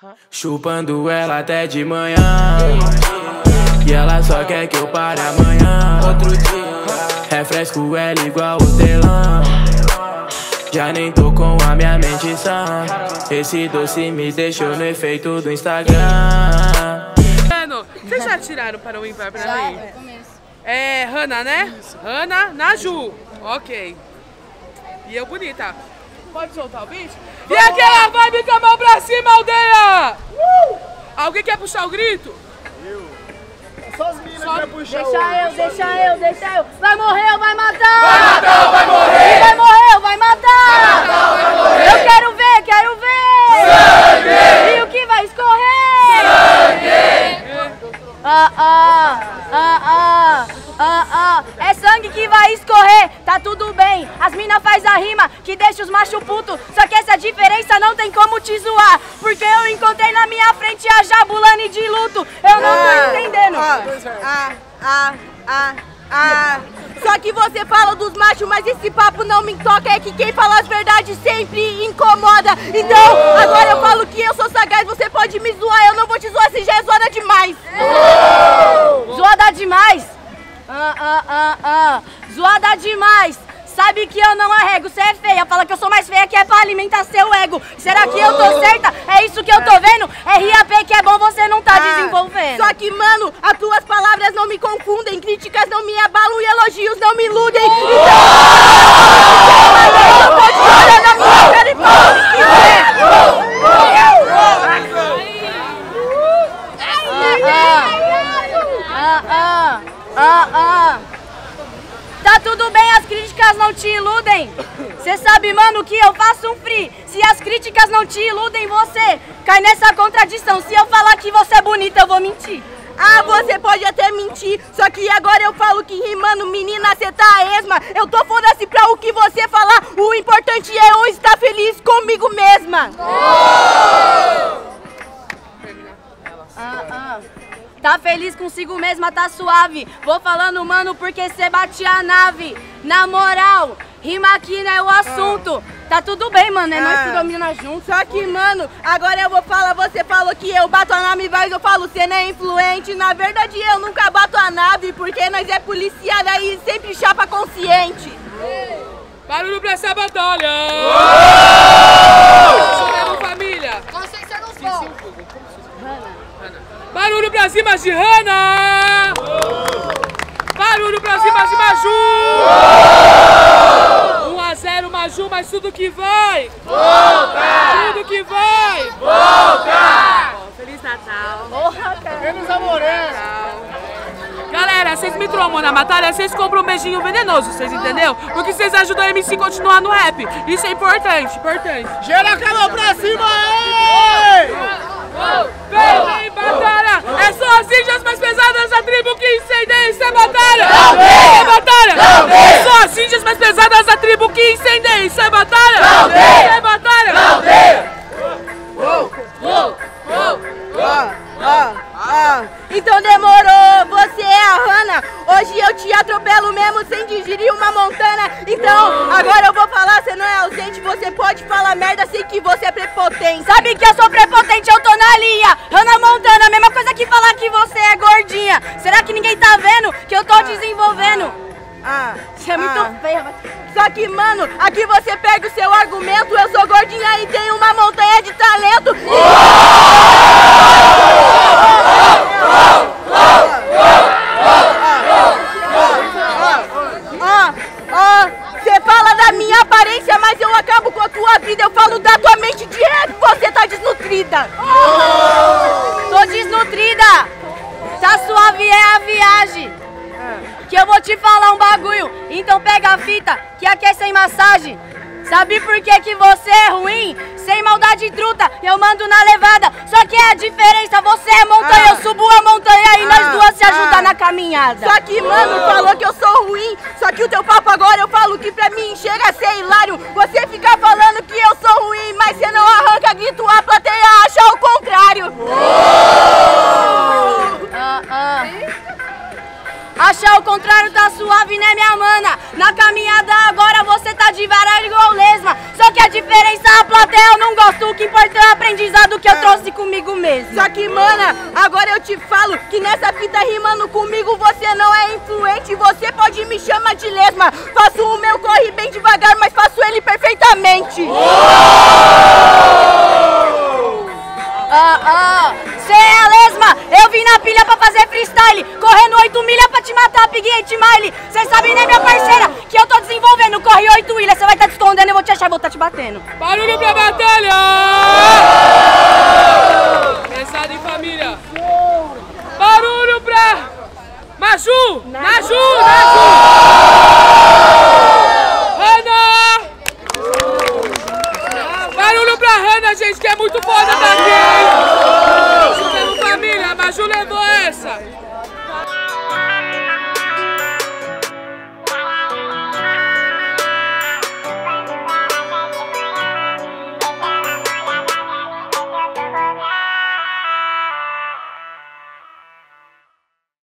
Chupando ela até de manhã, e ela só quer que eu pare amanhã. Outro dia, refresco ela igual hortelã. Já nem tô com a minha mente sã. Esse doce me deixou no efeito do Instagram. Mano, vocês já tiraram para o ímpar pra mim? É Hannah, né? Hannah, Naju. Ok. E eu bonita. Pode soltar o bicho? E aquela vibe com a mão pra cima, aldeia! Alguém quer puxar o grito? Eu. Só as minas que quer puxar Deixa eu. Vai morrer ou vai matar? Vai matar ou vai morrer? Vai morrer ou vai matar? Vai matar ou vai morrer? Eu quero ver! Sangue! E o que vai escorrer? Sangue! É sangue que vai escorrer, tá tudo bem. As mina faz a rima que deixa os macho puto. Só que essa diferença não tem como te zoar, porque eu encontrei na minha frente a Jabulani de luto. Eu não tô entendendo. Só que você fala dos machos, mas esse papo não me toca. É que quem fala as verdades sempre incomoda. Então, agora eu falo que eu sou sagaz. Você pode me zoar, eu não vou te zoar se já é zoada demais. Zoada demais? Zoada demais. Sabe que eu não arrego, você é feia. Fala que eu sou mais feia, que é pra alimentar seu ego. Será que eu tô certa? É isso que eu tô vendo? É RAP que é bom, você não tá desenvolvendo. Só que, mano, as tuas palavras não me confundem. Críticas não me abalam e elogios não me iludem. Então, pode olhar na minha cara e falar o que quiser. Tá tudo bem, as críticas não te iludem. Cê sabe, mano, que eu faço um free. Se as críticas não te iludem, você cai nessa contradição. Se eu falar que você é bonita, eu vou mentir. Você pode até mentir, só que agora eu falo que rimando, menina, cê tá a esma. Eu tô foda-se pra o que você falar. O importante é eu estar feliz comigo mesma. Tá feliz consigo mesma, tá suave. Vou falando, mano, porque cê bate a nave. Na moral, rima aqui não é o assunto. Tá tudo bem, mano, é nós que domina junto. Só que, mano, agora eu vou falar, você falou que eu bato a nave, mas eu falo, cê não é influente. Na verdade, eu nunca bato a nave, porque nós é policiada e sempre chapa consciente. Barulho pra essa batalha! Choremos, família! Consciência no fogo. Barulho pra cima de Hannah! Barulho pra cima de Maju! 1-0 Maju, mas tudo que vai! Volta! Tudo que vai! Volta! Feliz Natal! Menos a morena! Galera, vocês me tromam na batalha, vocês compram um beijinho venenoso, vocês entenderam? Porque vocês ajudam a MC a continuar no rap. Isso é importante, importante. Gera calor pra cima, ei! Vem, batalha! É só as índias mais pesadas da tribo que incendeia, isso é batalha! Não vem! Isso é batalha! Não vem! É só as índias mais pesadas da tribo que incendeia, isso é batalha! Não vem! Isso é batalha! Não vem! Então demorou, você é a Hannah. Hoje eu te atropelo mesmo sem digerir uma montana. Então, agora eu vou falar, você não é ausente. Você pode falar merda, sei que você é prepotente. Sabe que eu sou prepotente, eu tô na linha. Hannah Montana, mesma coisa que falar que você é gordinha. Será que ninguém tá vendo que eu tô desenvolvendo? Você é muito feia. Só que, mano, aqui você perde o seu argumento. Eu sou gordinha e tenho uma montanha de talento. Você fala da minha aparência, mas eu acabo com a tua vida. Eu falo da tua mente de rap, você tá desnutrida. Tô desnutrida. Tá suave, é a viagem. Que eu vou te falar um bagulho. Então pega a fita, que aqui é sem massagem. Sabe por que você é ruim? Sem maldade truta, eu mando na levada. Só que é a diferença, você é montanha, eu subo a montanha e nós duas se ajudam na caminhada. Só que, mano, falou que eu sou ruim. Só que o teu papo agora eu falo que pra mim chega a ser hilário. Você fica falando que eu sou ruim, mas você não arranca grito, a plateia acha o contrário. Achar o contrário tá suave, né, minha mana? Na caminhada agora você tá devagar igual lesma. Só que a diferença, a plateia eu não gosto, o que importa é a aprendizado que eu trouxe comigo mesmo. Só que, mana, agora eu te falo que nessa fita rimando comigo você não é influente. Você pode me chamar de lesma. Faço o meu corre bem devagar, mas faço ele perfeitamente. Cê é a lesma, eu vim na pilha pra fazer freestyle, correndo 8 milhas pra te matar, Pig 8 Mile. Cê sabe, né, minha parceira, que eu tô desenvolvendo, corre 8 ilhas, cê vai tá te escondendo, eu vou te achar e vou tá te batendo. Barulho pra batalha!